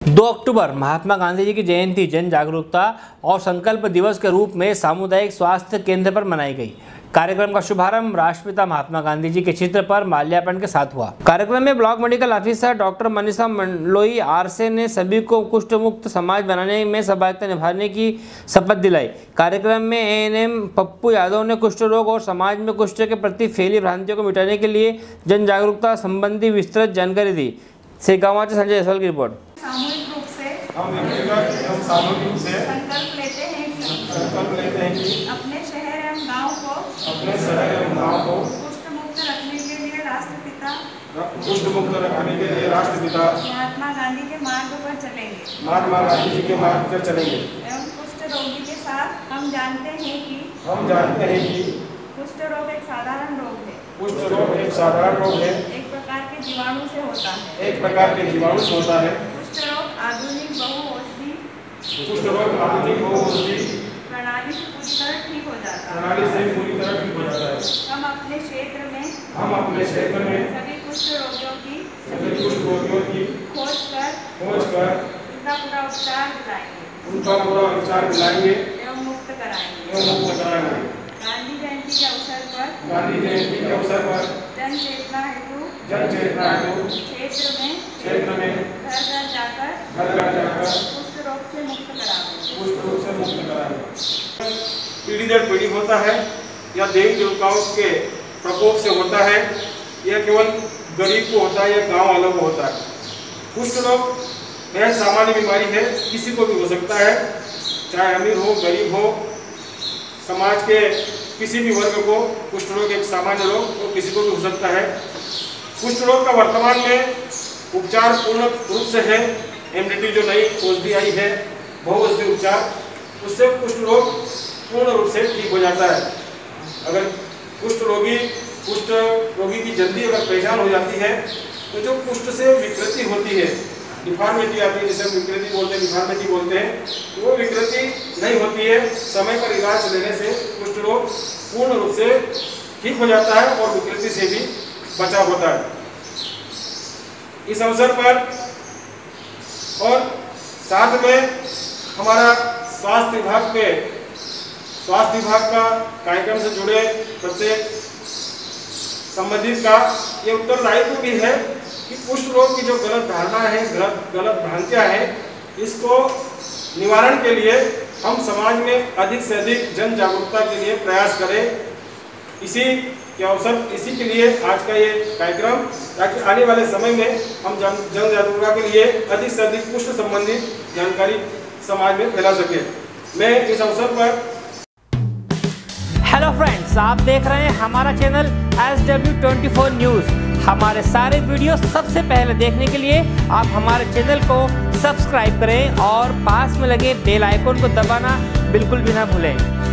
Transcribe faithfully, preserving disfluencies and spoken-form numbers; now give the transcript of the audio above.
दो अक्टूबर महात्मा गांधी जी की जयंती जन जागरूकता और संकल्प दिवस के रूप में सामुदायिक स्वास्थ्य केंद्र पर मनाई गई। कार्यक्रम का शुभारंभ राष्ट्रपिता महात्मा गांधी जी के चित्र पर माल्यार्पण के साथ हुआ। कार्यक्रम में block medical officer doctor Manisha Mandloi आरसे ने सभी को कुष्ठ मुक्त समाज बनाने में सहभागिता निभाने की शपथ दिलाई। कार्यक्रम में एएनएम पप्पू यादव ने कुष्ठ रोग और समाज में कुष्ठ के प्रति फैली भ्रांतियों को मिटाने के लिए जन जागरूकता संबंधी विस्तृत जानकारी दी। सेगांव से संजय जायसवाल की रिपोर्ट। सामूहिक रूप से हम एवं सामूहिक रूप से संकल्प लेते हैं कि संकल्प लेते हैं कि अपने शहर एवं गांव को अपने शहर एवं गांव को कुष्ठ मुक्त रखने के लिए राष्ट्रपिता कुष्ठ मुक्त रखने के लिए राष्ट्रपिता महात्मा गांधी के मार्ग पर चलेंगे महात्मा गांधी जी के मार्ग पर चलेंगे। एवं कुष्ठ रोगी के साथ हम जानते हैं कि हम जानते हैं कि कुष्ठ रोग एक साधारण रोग है। कुष्ठ रोग एक साधारण रोग है, एक प्रकार के जीवाणु से होता है। एक प्रकार के जीवाणु से होता है। कुष्ठ रोग आधुनिक बहुऔषधि कुष्ठ रोग आधुनिक बहुऔषधि प्रणाली से पूरी तरह ठीक हो जाता है। प्रणाली से पूरी तरह ठीक हो जाता है। हम अपने क्षेत्र में हम अपने क्षेत्र में सभी कुष्ठ रोगियों की सभी कुष्ठ रोगियों की खोज कर खोज कर उनका पूरा उपचार दिलाएंगे, उनका पूरा उपचार दिलाएंगे एवं मुक्त कराएंगे। एवं मुक्त कराएंगे। गांधी जयंती के अवसर पर गांधी जयंती के अवसर पर जन चेतना हेतु जन चेतना हेतु क्षेत्र में क्षेत्र में घर घर जाकर घर घर जाकर कुष्ठ रोग से मुक्त कराएंगे। कुष्ठ रोग से मुक्त कराएंगे। पीढ़ी दर पीढ़ी होता है या देवी देवताओं के प्रकोप से होता है, यह केवल गरीब को होता है या गांव वालों को होता है। कुष्ठ रोग बेहद सामान्य बीमारी है, किसी को भी हो सकता है, चाहे अमीर हो गरीब हो, समाज के किसी भी वर्ग को कुष्ठ रोग एक सामान्य रोग और किसी को भी हो सकता है। कुष्ठ रोग का वर्तमान में उपचार पूर्ण रूप से है। एमडीटी जो नई औषधि आई है बहुऔषधि उपचार, उससे कुष्ठ रोग पूर्ण रूप से ठीक हो जाता है। अगर कुष्ठ रोगी कुष्ठ रोगी की जल्दी अगर पहचान हो जाती है तो जो कुष्ठ से विकृति होती है, डिफॉर्मिटी आती है, जिसे हम विकृति बोलते हैं, डिफॉर्मिटी बोलते हैं, तो वो विकृति नहीं होती है। समय पर इलाज लेने से कुष्ठ रोग पूर्ण रूप से ठीक हो जाता है और विकृति से भी बचाव होता है। इस अवसर पर और साथ में हमारा स्वास्थ्य विभाग पे स्वास्थ्य विभाग का कार्यक्रम से जुड़े प्रत्येक संबंधित का ये उत्तरदायित्व भी है कि कुष्ठ रोग की जो गलत धारणा है, गलत गलत भ्रांतियां हैं, इसको निवारण के लिए हम समाज में अधिक से अधिक जन जागरूकता के लिए प्रयास करें। इसी के अवसर इसी के लिए आज का ये कार्यक्रम, ताकि आने वाले समय में हम जन जन जागरूकता के लिए अधिक से अधिक कुष्ठ संबंधित जानकारी समाज में फैला सके। मैं इस अवसर पर हेलो फ्रेंड्स, आप देख रहे हैं हमारा channel S W twenty four news. हमारे सारे वीडियो सबसे पहले देखने के लिए आप हमारे चैनल को सब्सक्राइब करें और पास में लगे बेल आइकन को दबाना बिल्कुल भी ना भूलें।